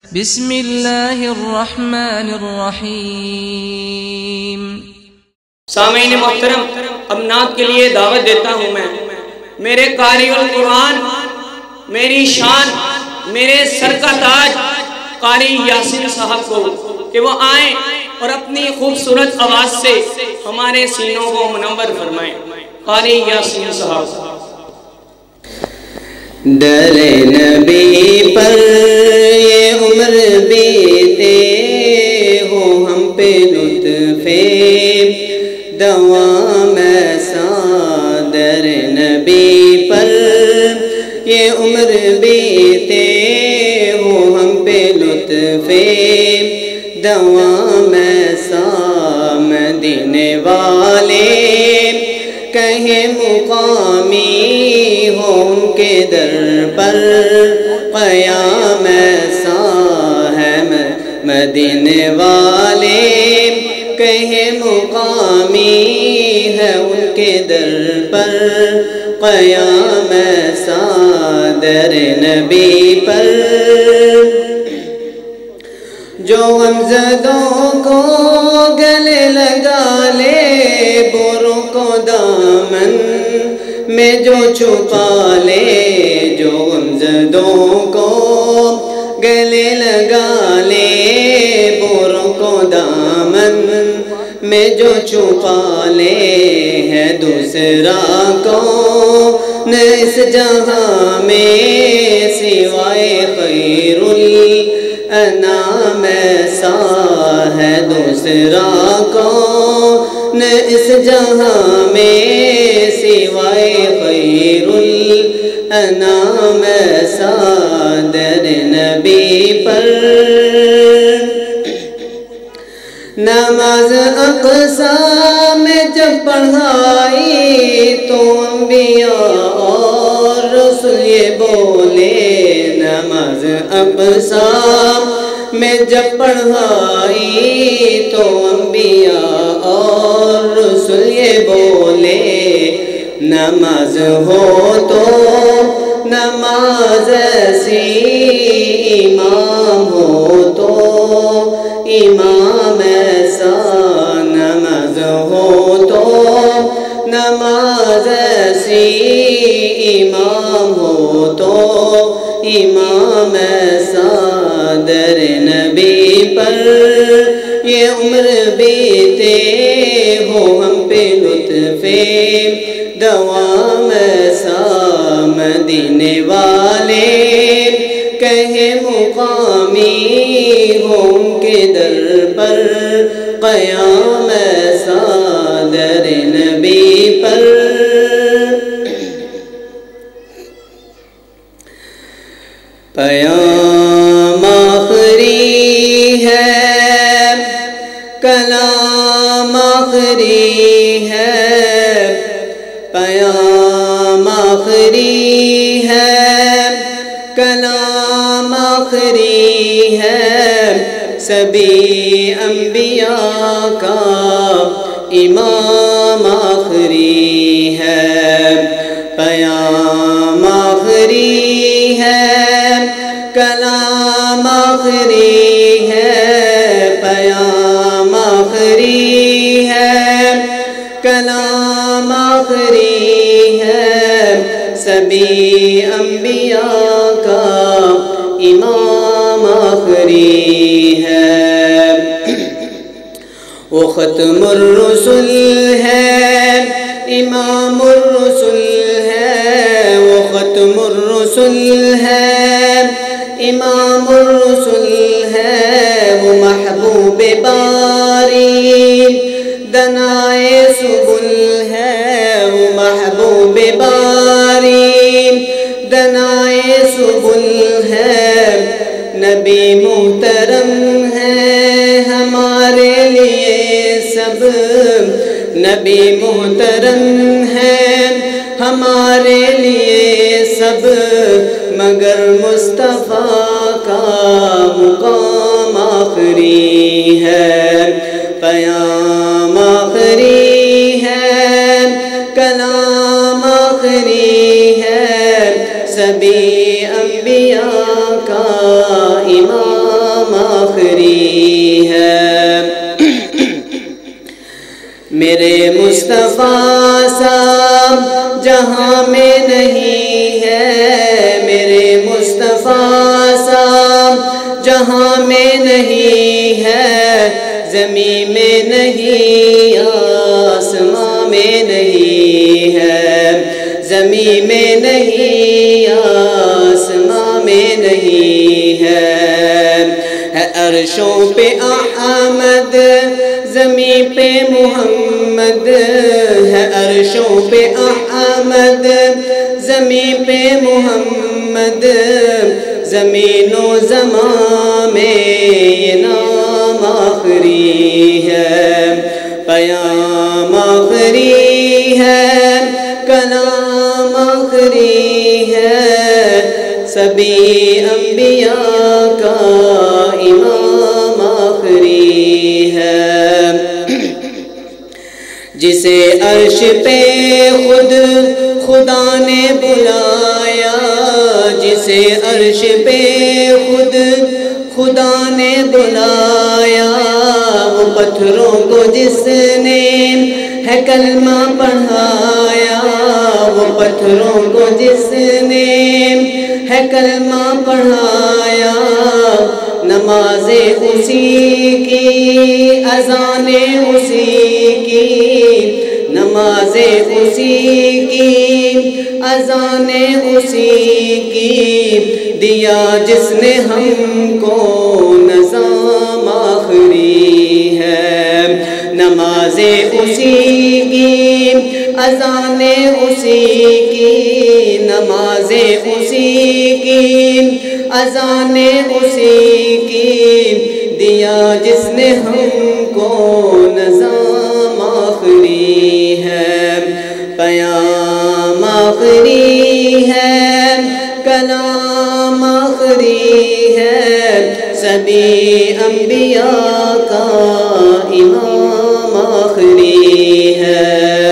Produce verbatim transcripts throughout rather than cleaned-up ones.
بسم اللہ الرحمن الرحیم۔ سامعین محترم، اب نعت کے لیے دعوت دیتا ہوں میں میرے قاری القرآن، میری شان، میرے سر کا تاج قاری یاسین صاحب کو کہ وہ آئیں اور اپنی خوبصورت آواز سے ہمارے سینوں کو منور فرمائیں۔ قاری یاسین صاحب۔ در نبی پر یہ عمر بیتے ہو ہم پہ لطف دوام ایسا، در نبی پر یہ عمر بیتے ہو ہم پہ لطف دوام ایسا، مدینے والے کہیں مقامی ہو ان کے در پر قیام ایسا ہے، مدینے والے کہیں مقامی ہے ان کے در پر قیام ایسا، در نبی پر جو غمزدوں کو گلے لگا لے، بروں کو دامن میں جو چھپا لے، جو غمزدوں کو گلے لگا لے، بروں کو دامن میں جو چھپا لے، ہے دوسرا کون اس جہاں میں سوائے خیر الانام ایسا، ہے دوسرا کون اس جہاں میں سوائے خیر الانام ایسا، در نبی پر نماز اقصیٰ میں جب پڑھائی تو انبیاء اور رسول یہ بولے، نماز اقصیٰ میں جب پڑھائی تو انبیاء اور رسول یہ بولے، نماز ہو تو نماز ایسی، امام ہو تو امام ایسا، نماز ہو تو نماز ایسی، امام ہو تو امام ایسا، در نبی پر یہ عمر بیتے ہو ہم پہ لطف دوام ایسا، مدینے والے کہیں مقامی ہو ان کے در پر قیام ایسا، در نبی پر پیام آخری ہے، کلام آخری ہے، پیام آخری ہے، کلام آخری ہے، سبھی انبیاء کا امام آخری ہے، پیام آخری ہے، کلام آخری ہے، پیام آخری ہے، کلام آخری ہے، سبھی انبیاء کا امام آخری ہے، وہ ختم الرسل ہے، امام الرسل ہے، وہ ختم الرسل ہے، امام الرسل ہے، وہ محبوب باری دنائے سبل ہے، وہ محبوب باری دنائے سبل ہے، نبی محترم ہے ہمارے لیے سب، نبی محترم ہے ہمارے لیے سب، مگر مصطفیٰ کا مقام آخری ہے، پیام آخری ہے، کلام آخری ہے، سبھی انبیاء کا امام میرے مصطفیٰ سا جہاں میں نہیں ہے، میرے مصطفیٰ سا جہاں میں نہیں ہے، زمین میں نہیں آسمان میں نہیں ہے، زمین میں نہیں آسمان میں نہیں ہے۔ ہے عرشوں پہ احمد، زمین پہ محمد، ہے عرشوں پہ احمد، زمین پہ محمد، زمین و زمان میں یہ نام آخری ہے، پیام آخری ہے، کلام آخری ہے، سبھی انبیاء کا امام آخری ہے۔ جسے عرش پہ خود خدا نے بلایا، جسے عرش پہ خود خدا نے بلایا، وہ پتھروں کو جس نے ہے کلمہ پڑھایا، وہ پتھروں کو جس نے ہے کلمہ پڑھایا، نمازیں اسی کی، اذانیں اسی کی، نمازیں اسی کی، اذانیں اسی کی، دیا جس نے ہم کو نظام آخری ہے، نمازیں اسی کی، اذانیں اسی کی، نمازیں اسی کی، اذانیں اسی کی، دیا جس نے ہم کو نظام آخری ہے، پیام آخری ہے، کلام آخری ہے، سبھی انبیاء کا امام آخری ہے۔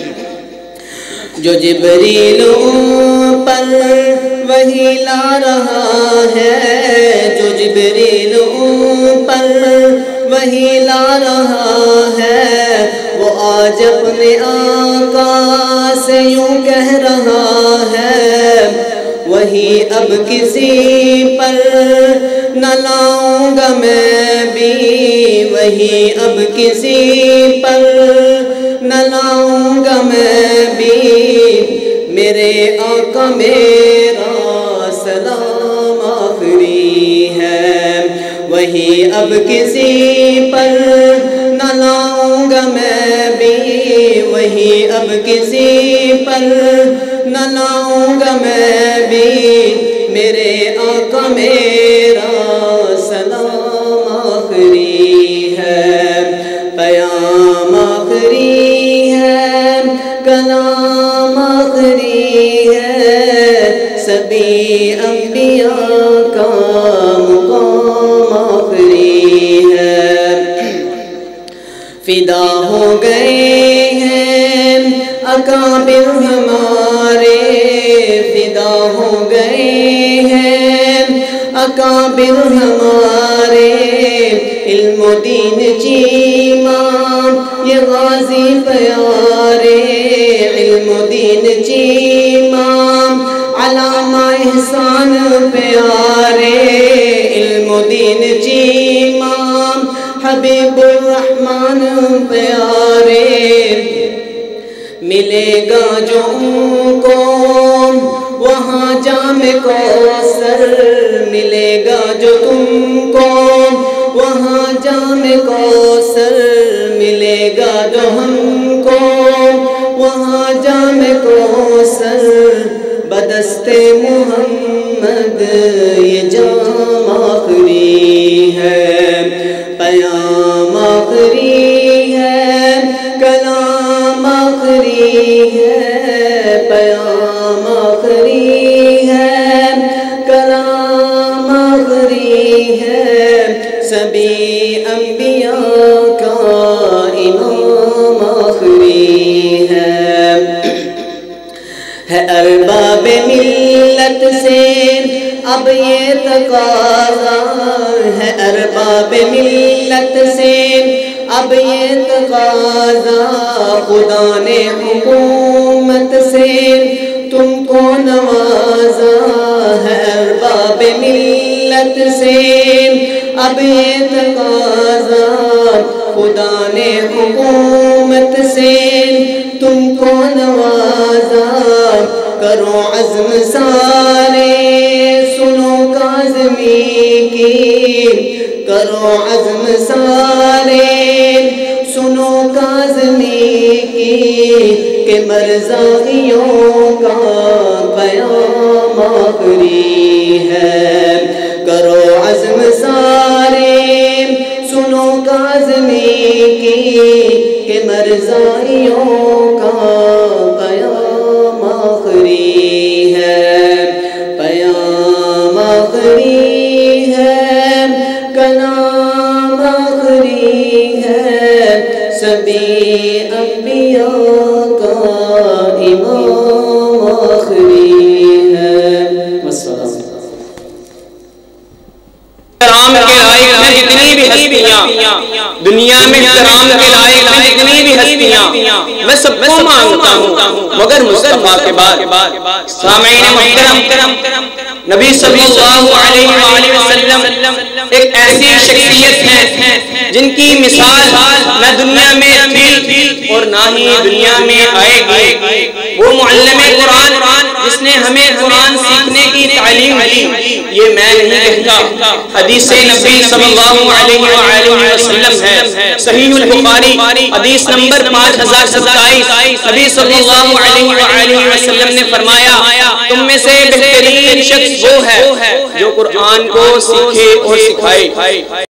جو جبریل پر وہی لا رہا ہے، جو جبریل پر وہی لا رہا ہے، وہ آج اپنے آقا سے یوں کہہ رہا ہے، وہی اب کسی پر نہ لاؤں گا میں بھی، وہی اب کسی پر نہ لاؤں گا میں بھی، میرے آقا میرا سلام آخری ہے، وہی اب کسی پر نہ لاؤں گا میں بھی، وہی اب کسی پر نہ لاؤں گا میں بھی، میرے آقا میرا سلام آخری ہے، پیام آخری ہے، کلام آخری ہے، سبھی انبیاء کا مقام آخری ہے۔ فدا ہو گئے ہیں اکابر ہمارے، فدا ہو گئے ہیں اکابر ہمارے، علم و دین چیمہ یہ غازی پیارے، علم و دین چیمہ علامہ احسان پیارے، علم و دین چیمہ حبیب الرحمن پیارے، ملے گا جو ان کو وہاں جام کوثر، ملے گا جو تم کو وہاں جام کوثر، ملے گا جو ہم کو وہاں جام کوثر، بدست محمد یہ جام آخری ہے، پیام آخری ہے، کلام آخری ہے، پیام آخری ہے، کلام آخری ہے، سبھی انبیاء کا امام آخری ہے۔ ہے ارباب ملت سے اب یہ تقاضا ہے، ارباب ملت سے اب اب یہ تقاضا خدا نے حکومت سے تم کو نوازا ہے ارباب ملت سے، اب یہ تقاضا خدا نے حکومت سے تم کو نوازا، کرو عزم سارے سنو کاظمی کی، کرو عزم سارے سنو کاظمی کی، کہ مرزائیوں کا قیام آخری ہے، کرو عزم سارے سنو کاظمی کی، کہ مرزائیوں کا قیام آخری ہے، قیام آخری ہے، کلام آخری ہے، سبھی انبیاء کا امام آخری ہے۔ والسلام۔ احترام کے لائق ہیں جتنی بھی ہستیاں دنیا میں، احترام کے لائق ہیں جتنی بھی ہستیاں، میں سب کو مانگتا ہوں مگر مصطفیٰ کے بعد۔ سامعین محترم، نبی صلی اللہ علیہ وآلہ وسلم ایک ایسی شخصیت ہے جن کی مثال نہ دنیا میں تھی اور نہ ہی دنیا میں آئے گی۔ وہ معلم قرآن جس نے ہمیں قرآن سیکھنے کی تعلیم دی، یہ میں نہیں کہتا، حدیث نبی صلی اللہ علیہ وآلہ وسلم ہے، صحیح البخاری حدیث نمبر پانچ ہزار ستائیس، نبی صلی اللہ علیہ وآلہ وسلم نے فرمایا تم میں سے بہترین شخص وہ ہے جو قرآن کو سیکھے اور سکھائے۔